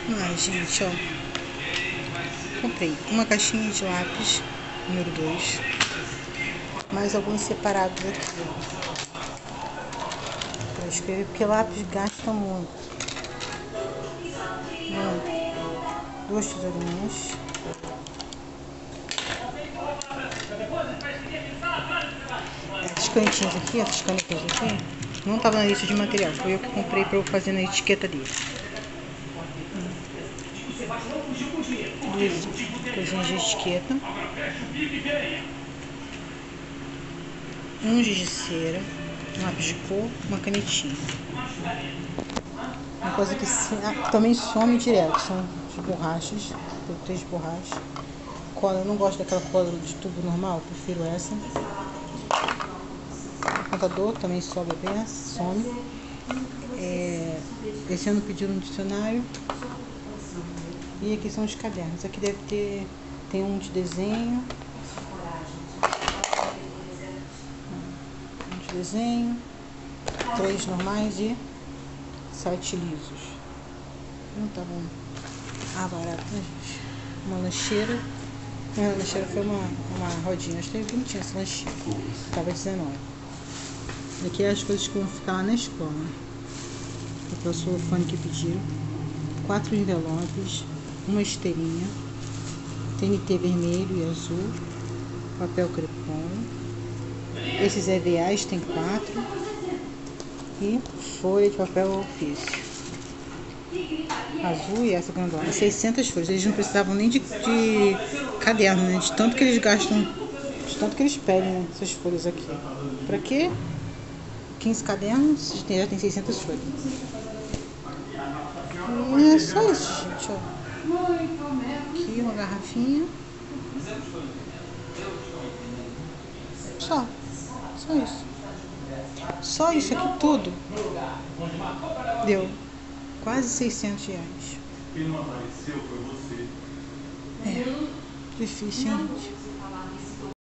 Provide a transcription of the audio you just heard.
Ai, gente, ó. Comprei uma caixinha de lápis, número 2. Mais alguns separados aqui, ó. Pra escrever, porque lápis gasta muito. Duas tesourinhas. Esses cantinhos aqui, essas canetas aqui, não estava na lista de material. Foi eu que comprei para eu fazer na etiqueta dele. Duas coisinhas de etiqueta. Um giz de cera, um lápis de cor, uma canetinha. Uma coisa que também some direto, são as borrachas. Tem 3 borrachas. Cola, eu não gosto daquela cola de tubo normal, prefiro essa. O contador também some. Esse ano pediram um dicionário. E aqui são os cadernos. Aqui tem um de desenho. Um de desenho. 3 normais e 7 lisos. Não tá bom. Barato, né, gente? Uma lancheira. A lancheira foi uma rodinha. Acho que é bonitinha essa lancheira. Tava 19. Aqui é as coisas que vão ficar lá na escola. O professor Fone que pediram. 4 envelopes. Uma esteirinha. TNT vermelho e azul. Papel crepom. Esses EVAs tem 4. E folha de papel ofício. Azul e essa grandona. 600 folhas. Eles não precisavam nem de caderno, né? De tanto que eles gastam, de tanto que eles pedem, né? Essas folhas aqui. Pra quê? 15 cadernos, já tem 600 folhas. E é só isso, gente, ó. Aqui uma garrafinha. Só isso. Só isso aqui tudo deu quase 600 reais. Quem não apareceu foi você. Difícil, hein, gente?